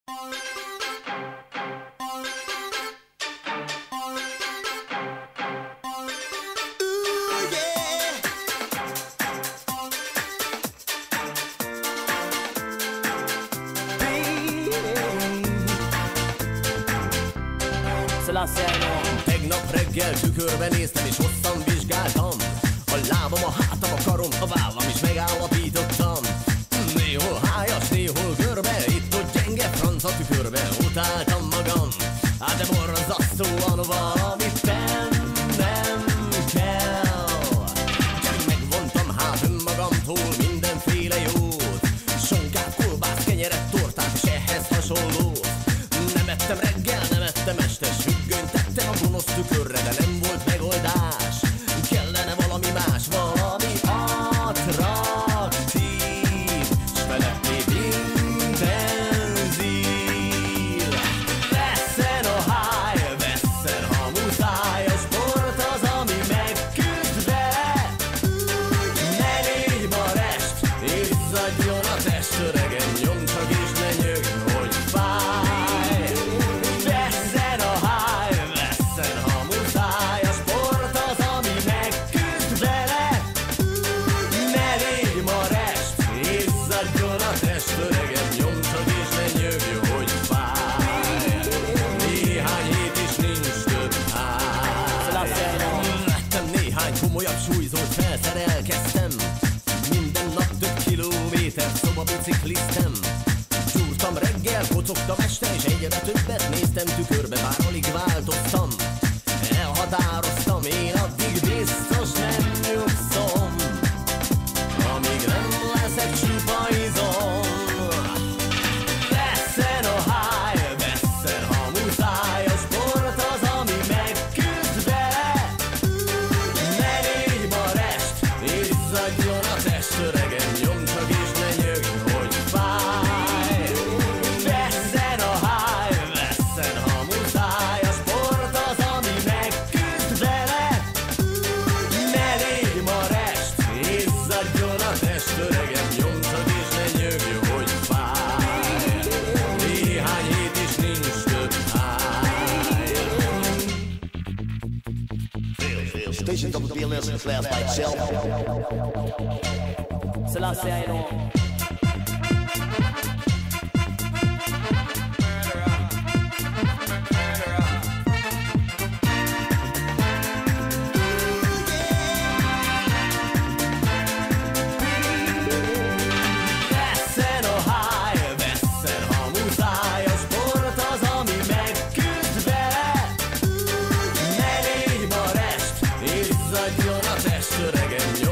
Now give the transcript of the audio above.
Tegnap reggel tükörben néztem és hosszan vizsgáltam a lábam, a hátam, a karom, a vállam is megállapítottam. Néhol hájas, néhol görbe, itt-ott gyenge franc a tükörbe. Utáltam magam, hát de borzasztóan valamit tennem kell. Gyerünk megvontam hát önmagamtól mindenféle jót, sonkát, kolbász, kenyeret, tortát és ehhez hasonlót. Nem ettem reggel, nem ettem este, függönyt tettem a gonosz tükörre, de nem volt megoldás. Kellene valami más, valami attraktív, s felettébb intenzív. Vesszen a háj, vesszen, ha muszáj, a sport az, ami megküzd vele. Ne légy ma rest, izzadjon a test, öregem, nyomd csak és ne nyögj, hogy fáj. Súlyzót felszerelkeztem, minden nap több kilométer szobabicikliztem. Gyúrtam reggel, kocogtam este, és egyre többet néztem tükörbe, bár alig változtam. Elhatároztam, én addig biztos nem nyugszom, amíg nem leszek csupa izom. Vesszen a háj, vesszen, ha muszáj, a sport az, ami megküzd vele. Izzadjon a test, öregem, nyomd csak és ne nyögj, hogy fáj. Vesszen a háj, vesszen, ha muszáj, a sport az, ami megküzd vele. Ne légy ma rest, izzadjon a test, öregem, nyomd csak és ne nyögj, hogy fáj. Néhány hét is nincs több háj. Station WBLS was last by itself. Selassie, I know. Vesszen a háj, vesszen, ha muszáj, a sport az, ami megküzd vele. Ne légy ma rest, izzadjon a test, öregem,